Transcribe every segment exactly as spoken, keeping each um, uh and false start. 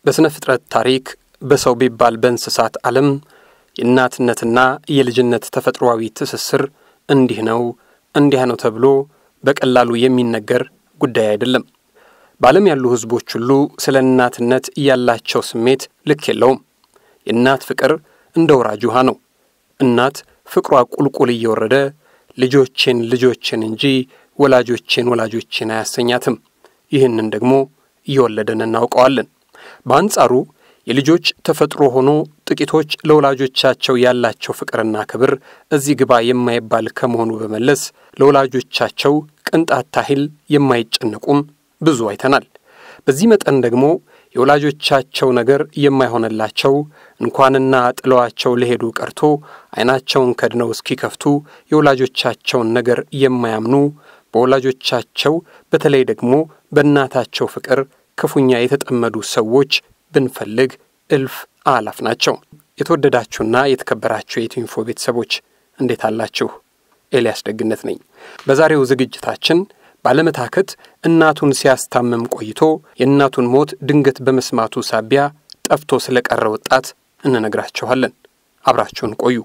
በስነ ፍጥረት ታሪክ በሰው ቢባል በእንስሳት ዓለም የእናትነትና የልጅነት ተፈጥሯዊ ትስስር እንዲህ ነው እንዲህ ነው ተብሎ በቀላሉ የሚነገር ጉዳይ አይደለም። በዓለም ያሉ ህዝቦች ሁሉ ስለ እናትነት ያላቸው ስሜት ልክ የለውም። የእናት ፍቅር እንደ ወራጅ ውሃ ነው። እናት ፍቅሯ ቁልቁል እየወረደ ልጆችን ልጆችን እንጂ ወላጆችን ወላጆችን አያሰኛትም። ይህንን ደግሞ እየወለደን እናውቀዋለን። በአንጻሩ የልጆች ተፈጥሮ ሆኖ ጥቂቶች ለወላጆቻቸው ያላቸው ፍቅርና ክብር እዚህ ግባ የማይባል ከመሆኑ በመለስ ለወላጆቻቸው ቅንጣት ታህል የማይጨነቁም ብዙ አይተናል። በዚህ መጠን ደግሞ የወላጆቻቸው ነገር የማይሆንላቸው እንኳንና ጥለዋቸው ለሄዱ ቀርቶ አይናቸውን ከድነው እስኪከፍቱ የወላጆቻቸውን ነገር የማያምኑ በወላጆቻቸው በተለይ ደግሞ በእናታቸው ፍቅር ክፉኛ የተጠመዱ ሰዎች ብንፈልግ እልፍ አላፍ ናቸው። የተወደዳችሁና የተከበራችሁ የኢትዮኢንፎ ቤተሰቦች እንዴት አላችሁ? ኤልያስ ደግነት ነኝ። በዛሬው ዝግጅታችን ባለመታከት እናቱን ሲያስታምም ቆይቶ የእናቱን ሞት ድንገት በመስማቱ ሳቢያ ጠፍቶ ስለቀረ ወጣት እንነግራችኋለን። አብራችሁን ቆዩ።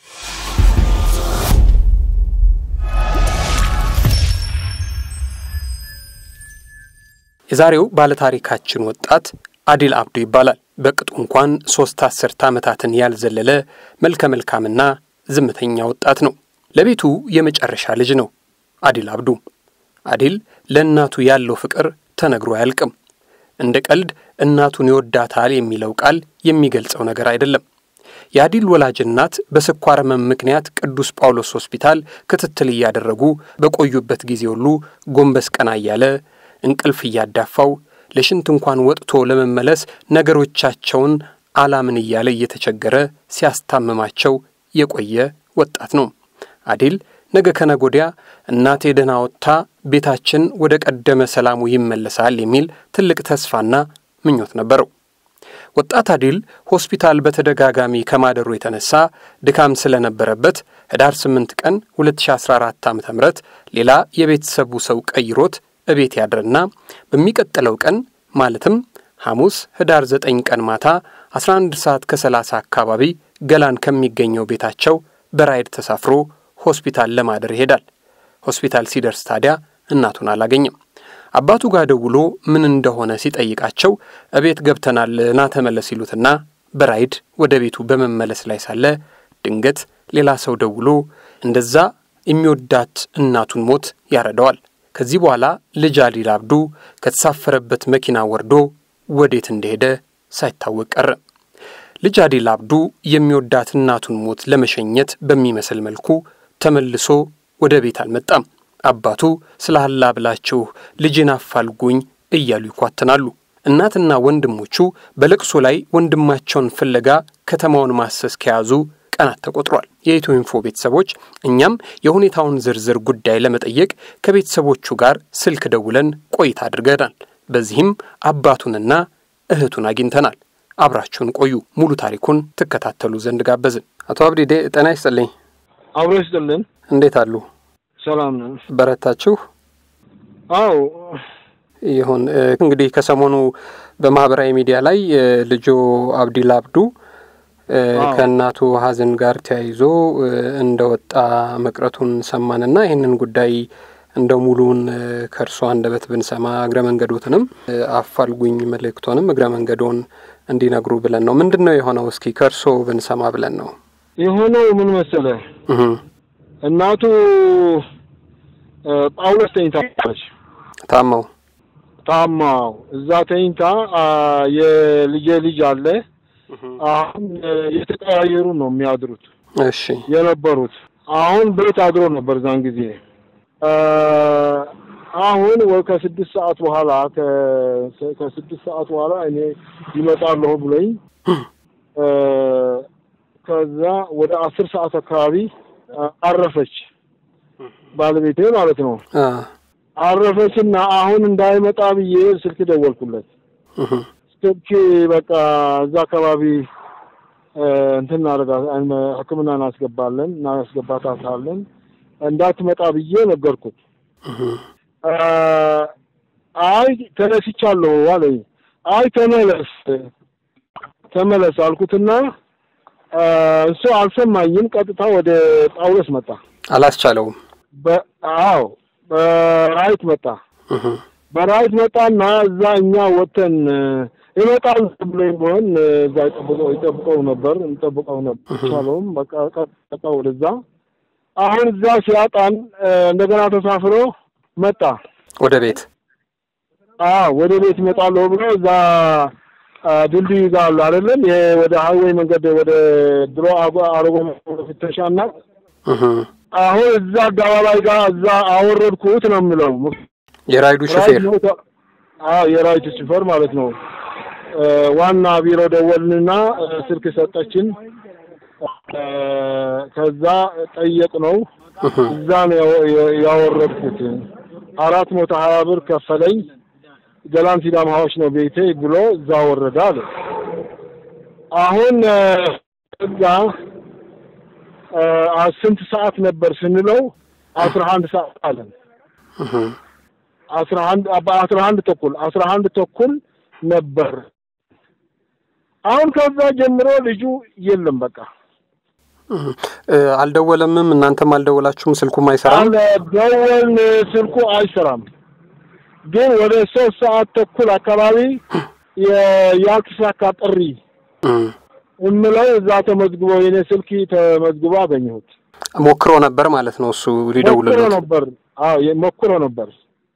የዛሬው ባለታሪካችን ወጣት አዲል አብዱ ይባላል። በቅጡ እንኳን ሶስት አስርት ዓመታትን ያልዘለለ መልከ መልካምና ዝምተኛ ወጣት ነው። ለቤቱ የመጨረሻ ልጅ ነው አዲል አብዱ። አዲል ለእናቱ ያለው ፍቅር ተነግሮ አያልቅም። እንደ ቀልድ እናቱን ይወዳታል የሚለው ቃል የሚገልጸው ነገር አይደለም። የአዲል ወላጅ እናት በስኳር ህመም ምክንያት ቅዱስ ጳውሎስ ሆስፒታል ክትትል እያደረጉ በቆዩበት ጊዜ ሁሉ ጎንበስ ቀና እያለ እንቅልፍ እያዳፋው ለሽንት እንኳን ወጥቶ ለመመለስ ነገሮቻቸውን አላምን እያለ እየተቸገረ ሲያስታምማቸው የቆየ ወጣት ነው። አዲል ነገ ከነጎዲያ እናቴ ደህና ወጥታ ቤታችን ወደ ቀደመ ሰላሙ ይመለሳል የሚል ትልቅ ተስፋና ምኞት ነበረው። ወጣት አዲል ሆስፒታል በተደጋጋሚ ከማደሩ የተነሳ ድካም ስለነበረበት ህዳር ስምንት ቀን ሁለት ሺህ አስራ አራት ዓመተ ምህረት ሌላ የቤተሰቡ ሰው ቀይሮት እቤት ያድርና በሚቀጥለው ቀን ማለትም ሐሙስ ህዳር ዘጠኝ ቀን ማታ አስራ አንድ ሰዓት ከሰላሳ አካባቢ ገላን ከሚገኘው ቤታቸው በራይድ ተሳፍሮ ሆስፒታል ለማደር ይሄዳል። ሆስፒታል ሲደርስ ታዲያ እናቱን አላገኘም። አባቱ ጋር ደውሎ ምን እንደሆነ ሲጠይቃቸው እቤት ገብተናል ና ተመለስ ይሉትና በራይድ ወደ ቤቱ በመመለስ ላይ ሳለ ድንገት ሌላ ሰው ደውሎ እንደዛ የሚወዳት እናቱን ሞት ያረዳዋል። ከዚህ በኋላ ልጅ አዲል አብዱ ከተሳፈረበት መኪና ወርዶ ወዴት እንደሄደ ሳይታወቅ ቀረ። ልጅ አዲል አብዱ የሚወዳት እናቱን ሞት ለመሸኘት በሚመስል መልኩ ተመልሶ ወደ ቤት አልመጣም። አባቱ ስለሐላ ብላችሁ ልጅን አፋልጉኝ እያሉ ይኳተናሉ። እናትና ወንድሞቹ በለቅሶ ላይ ወንድማቸውን ፍለጋ ከተማውን ማሰስ ከያዙ ቀናት ተቆጥሯል። የኢትዮኢንፎ ቤተሰቦች እኛም የሁኔታውን ዝርዝር ጉዳይ ለመጠየቅ ከቤተሰቦቹ ጋር ስልክ ደውለን ቆይታ አድርገናል። በዚህም አባቱንና እህቱን አግኝተናል። አብራችሁን ቆዩ። ሙሉ ታሪኩን ተከታተሉ ዘንድ ጋበዝን። አቶ አብዲ ጤና ይስጥልኝ። አብሮ ይስጥልን። እንዴት አሉ? ሰላም ነው። በረታችሁ? አዎ ይሁን። እንግዲህ ከሰሞኑ በማህበራዊ ሚዲያ ላይ ልጆ አብዲል አብዱ ከእናቱ ሐዘን ጋር ተያይዞ እንደወጣ መቅረቱን ሰማንና ይሄንን ጉዳይ እንደው ሙሉን ከርሶ አንደበት ብንሰማ እግረ መንገዶትንም አፋልጉኝ መልእክቶንም እግረ መንገዶን እንዲነግሩ ብለን ነው። ምንድነው የሆነው? እስኪ ከርሶ ብንሰማ ብለን ነው። የሆነው ምን መሰለ? እናቱ ጳውሎስ ተኝታለች። ታማው ታማው እዛ ተኝታ የልጅ ልጅ አለ። አሁን የተቀያየሩ ነው የሚያድሩት። እሺ የነበሩት አሁን ቤት አድሮ ነበር ዛን ጊዜ። አሁን ወደ ስድስት ሰዓት በኋላ ከስድስት ሰዓት በኋላ እኔ ይመጣለሁ ብለኝ ከዛ ወደ አስር ሰዓት አካባቢ አረፈች። ባለቤቴ ማለት ነው። አረፈችና አሁን እንዳይመጣ ብዬ ስልክ ደወልኩለት። ስልክ በቃ እዛ አካባቢ እንትን አረጋን ህክምና እናስገባለን እናስገባታለን እንዳትመጣ ብዬ ነገርኩት። አይ ተነስቻለሁ አለኝ። አይ ተመለስ ተመለስ አልኩትና እሱ አልሰማኝም ቀጥታ ወደ ጳውሎስ መጣ አላስቻለውም በአው በራይት መጣ በራይት መጣና እዛኛ ወተን ይመጣል ብሎ ይሆን እዛ ይጠብቀው ይጠብቀው ነበር እንጠብቀው ነበር ቻለውም በቃ ቀጥታ ወደዛ አሁን እዛ ሲያጣን እንደገና ተሳፍሮ መጣ ወደ ቤት አዎ ወደ ቤት ይመጣል ብሎ እዛ ድልድይ ጋር አይደለም ወደ ሃይዌይ መንገድ ወደ ድሮ አሮጎ ፍተሻና አሁን እዛ አጋባባይ ጋር እዛ አወረድኩት ነው የሚለው የራይዱ ሹፌር አዎ የራይዱ ሹፌር ማለት ነው ዋና ቢሮ ደወልንና ስልክ ሰጠችን ከዛ ጠየቅ ነው እዛ ነው ያወረድኩት አራት መቶ ሀያ ብር ከፈለኝ ገላን ሲዳም ሀውስ ነው ቤቴ ብሎ እዛ ወረደ አለ አሁን እዛ ስንት ሰዓት ነበር ስንለው አስራ አንድ ሰዓት አለን አስራ አንድ አስራ አንድ ተኩል አስራ አንድ ተኩል ነበር አሁን ከዛ ጀምሮ ልጁ የለም በቃ አልደወለምም እናንተም አልደወላችሁም ስልኩም አይሰራም አልደወልን ስልኩ አይሰራም ግን ወደ ሶስት ሰዓት ተኩል አካባቢ የያልተሳካ ጥሪ እምለው እዛ ተመዝግቦ የኔ ስልክ ተመዝግቦ አገኘሁት ሞክሮ ነበር ማለት ነው እሱ ሊደውልለት ሞክሮ ነበር አዎ ሞክሮ ነበር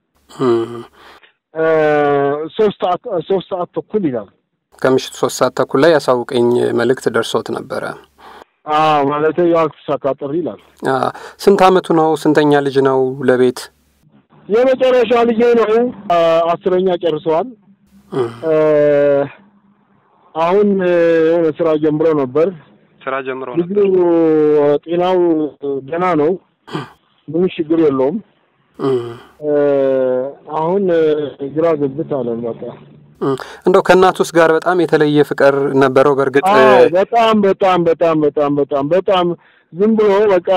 ሶስት ሰዓት ሶስት ሰዓት ተኩል ይላል ከምሽቱ ሶስት ሰዓት ተኩል ላይ ያሳውቀኝ መልእክት ደርሶት ነበር አዎ ማለት ያልተሳካ ጥሪ ይላል ስንት አመቱ ነው ስንተኛ ልጅ ነው ለቤት የመጨረሻ ልጅ ነው አስረኛ ጨርሷል አሁን ስራ ጀምሮ ነበር ስራ ጀምሮ ነበር ጤናው ደህና ነው ምን ችግር የለውም አሁን ግራ ገብት አለ በቃ እንደው ከናቱስ ጋር በጣም የተለየ ፍቅር ነበረው በርግጥ በጣም በጣም በጣም በጣም በጣም በጣም ዝም ብሎ በቃ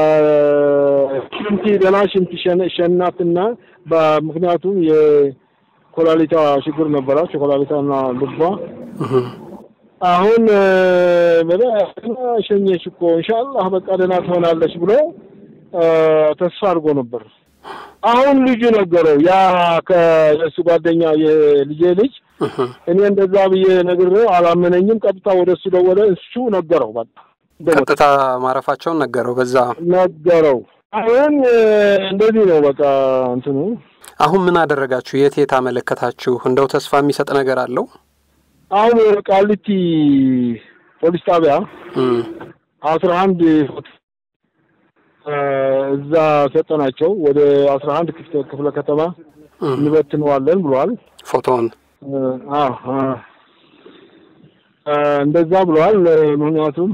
ሽንቲ ደና ሽንቲ ሸናትና በምክንያቱም የኮላሊታ ችግር ነበራቸው ኮላሊታና ልቧ አሁን በለ ሸኘሽ እኮ ኢንሻአላህ በቃ ደና ትሆናለች ብሎ ተስፋ አድርጎ ነበር አሁን ልጅ ነገረው ያ ከሱ ጓደኛ የልጄ ልጅ እኔ እንደዛ ብዬ ነግሬው አላመነኝም ቀጥታ ወደሱ ደወለ እሱ ነገረው በቃ ቀጥታ ማረፋቸውን ነገረው በዛ ነገረው አሁን እንደዚህ ነው በቃ እንትኑ አሁን ምን አደረጋችሁ የት የት አመለከታችሁ እንደው ተስፋ የሚሰጥ ነገር አለው አሁን ቃሊቲ ፖሊስ ጣቢያ አስራ አንድ እዛ ሰጠናቸው ወደ አስራ አንድ ክፍለ ከተማ እንበትነዋለን ብሏል ፎቶን አዎ እንደዛ ብሏል ምክንያቱም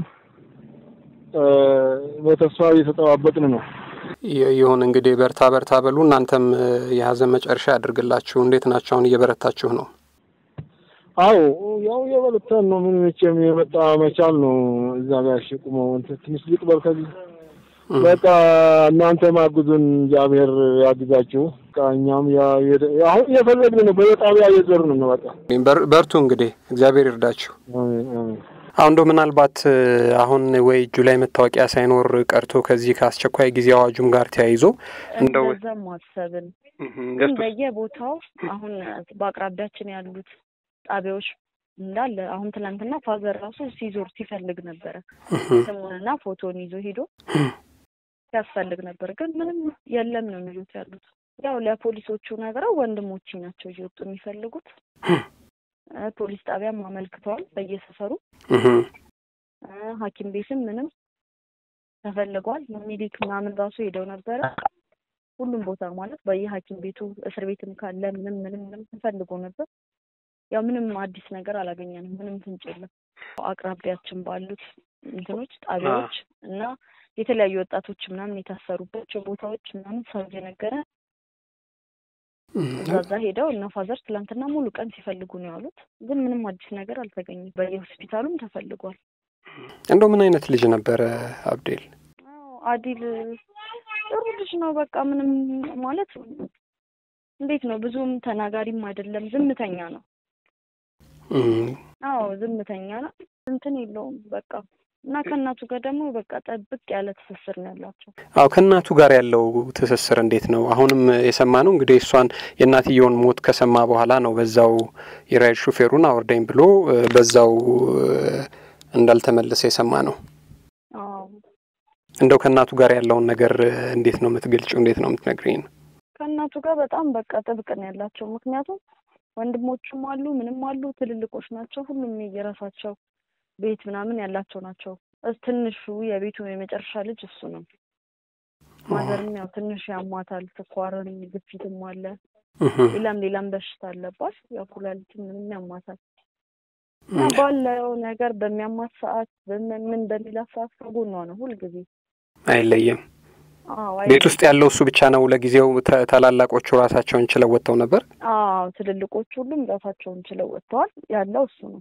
በተስፋ እየተጠባበቅን ነው ይሁን እንግዲህ በርታ በርታ በሉ እናንተም የሀዘን መጨረሻ ያድርግላችሁ እንዴት ናችሁ አሁን እየበረታችሁ ነው አው ያው የበለጠን ነው ምን መቼም የመጣ መቻል ነው እዛ ጋር ሽቁሞ ትንሽ ሊጥበል ከዚህ በቃ እናንተ ማጉዙን እግዚአብሔር ያግዛችሁ ቃኛም ያ አሁን የፈለግን ነው በጣቢያ እየዘርን ነው በቃ በርቱ እንግዲህ እግዚአብሔር ይርዳችሁ አሁን ዶ ምናልባት አሁን ወይ ጁላይ መታወቂያ ሳይኖር ቀርቶ ከዚህ ከአስቸኳይ ጊዜ አዋጁም ጋር ተያይዞ እንደው ዘማሰብን ግን በየቦታው አሁን በአቅራቢያችን ያሉት ጣቢያዎች እንዳለ አሁን ትላንትና ፋዘር ራሱ ሲዞር ሲፈልግ ነበር ስሙንና ፎቶን ይዞ ሄዶ ያስፈልግ ነበር ግን ምንም የለም ነው የሚሉት ያሉት ያው ለፖሊሶቹ ነገረው ወንድሞች ናቸው ይወጡ የሚፈልጉት ፖሊስ ጣቢያም አመልክተዋል በየሰፈሩ ሐኪም ቤትም ምንም ተፈልጓል ሜዲክ ምናምን ራሱ ሄደው ነበር ሁሉም ቦታ ማለት በየሐኪም ቤቱ እስር ቤትም ካለ ምንም ምንም ምንም ተፈልጎ ነበር ያው ምንም አዲስ ነገር አላገኘንም ምንም ፍንጭ የለም አቅራቢያችን ባሉት እንትኖች ጣቢያዎች እና የተለያዩ ወጣቶች ምናምን የታሰሩባቸው ቦታዎች ምናምን ሰው እየነገረ እዛ ሄደው እና ፋዘር ትላንትና ሙሉ ቀን ሲፈልጉ ነው ያሉት ግን ምንም አዲስ ነገር አልተገኘም በየሆስፒታሉም ተፈልጓል እንደው ምን አይነት ልጅ ነበር አብዴል አዎ አዲል ጥሩ ልጅ ነው በቃ ምንም ማለት እንዴት ነው ብዙም ተናጋሪም አይደለም ዝምተኛ ነው አዎ ዝምተኛ ነው እንትን የለውም በቃ እና ከናቱ ጋር ደግሞ በቃ ጠብቅ ያለ ትስስር ነው ያላቸው አዎ ከናቱ ጋር ያለው ትስስር እንዴት ነው አሁንም የሰማነው እንግዲህ እሷን የናትየውን ሞት ከሰማ በኋላ ነው በዛው የራይድ ሹፌሩን አወርደኝ ብሎ በዛው እንዳልተመለሰ የሰማነው አዎ እንደው ከናቱ ጋር ያለው ነገር እንዴት ነው የምትገልጪው እንዴት ነው የምትነግሪኝ ከናቱ ጋር በጣም በቃ ጥብቅ ነው ያላቸው ምክንያቱም ወንድሞቹም አሉ ምንም አሉ ትልልቆች ናቸው ሁሉም የራሳቸው ቤት ምናምን ያላቸው ናቸው ትንሹ የቤቱ የመጨረሻ ልጅ እሱ ነው ማዘርም ያው ትንሽ ያሟታል ተቋራኒ ግፊትም አለ ሌላም ሌላም በሽታ አለባት ያው ኩላሊት ምንም ያሟታል ባለው ነገር በሚያማት ሰዓት ምን በሚላ ሰዓት ከጎኗ ነው ሁሉ ጊዜ አይለየም ቤት ውስጥ ያለው እሱ ብቻ ነው ለጊዜው ተላላቆቹ ራሳቸውን ችለው ወጥተው ነበር አዎ ትልልቆቹ ሁሉም ራሳቸውን ችለው ወጥተዋል ያለው እሱ ነው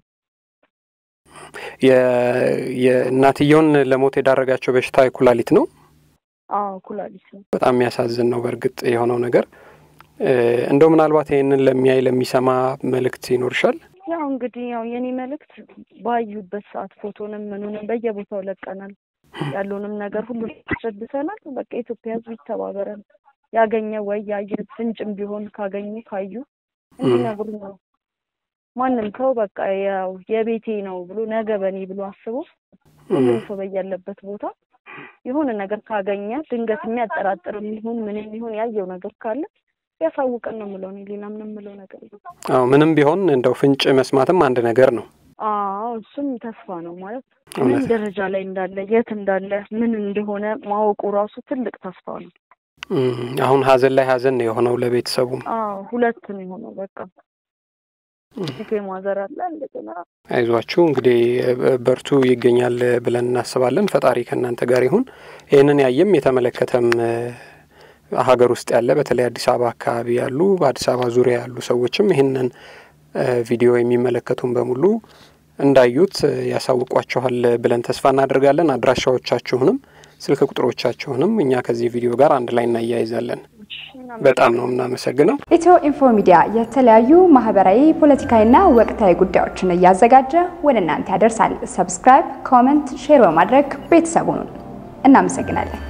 የ የናትየውን ለሞት የዳረጋቸው በሽታ ኩላሊት ነው አዎ ኩላሊት ነው በጣም የሚያሳዝን ነው በርግጥ የሆነው ነገር እንደው ምናልባት ይሄንን ለሚያይ ለሚሰማ መልእክት ይኖርሻል ያው እንግዲህ ያው የኔ መልእክት ባዩበት ሰዓት ፎቶንም ምኑንም በየቦታው ለቀናል ያሉንም ነገር ሁሉ አስረድተናል በቃ ኢትዮጵያ ህዝብ ይተባበራል ያገኘ ወይ ያየ ፍንጭም ቢሆን ካገኙ ካዩ እንዲነግሩ ነው ማንንም ሰው በቃ ያው የቤቴ ነው ብሎ ነገ በኔ ብሎ አስቦ ሁሉም ሰው በያለበት ቦታ የሆነ ነገር ካገኘ ድንገት የሚያጠራጥር ምን ምን ይሁን ያየው ነገር ካለ ያሳውቀን ነው ምለው ነው ሌላ ምንም ምለው ነገር አዎ ምንም ቢሆን እንደው ፍንጭ መስማትም አንድ ነገር ነው አዎ እሱም ተስፋ ነው ማለት ምን ደረጃ ላይ እንዳለ የት እንዳለ ምን እንደሆነ ማወቁ ራሱ ትልቅ ተስፋ ነው አሁን ሀዘን ላይ ሀዘን ነው የሆነው ለቤተሰቡ አዎ ሁለት ነው የሆነው በቃ ይሄ ማዘር አለ እንደገና አይዟችሁ እንግዲህ በርቱ ይገኛል ብለን እናስባለን ፈጣሪ ከናንተ ጋር ይሁን ይሄንን ያየም የተመለከተም ሀገር ውስጥ ያለ በተለይ አዲስ አበባ አካባቢ ያሉ በአዲስ አበባ ዙሪያ ያሉ ሰዎችም ይሄንን ቪዲዮ የሚመለከቱን በሙሉ እንዳዩት ያሳውቋቸዋል ብለን ተስፋ እናደርጋለን አድራሻዎቻችሁንም ስልክ ቁጥሮቻችሁንም እኛ ከዚህ ቪዲዮ ጋር አንድ ላይ እናያይዛለን በጣም ነው እናመሰግነው ኢትዮ ኢንፎ ሚዲያ የተለያዩ ማህበራዊ ፖለቲካዊና ወቅታዊ ጉዳዮችን ያዘጋጀ ወደ እናንተ ያደርሳል ሰብስክራይብ ኮሜንት ሼር በማድረግ ቤተሰቡን እናመሰግናለን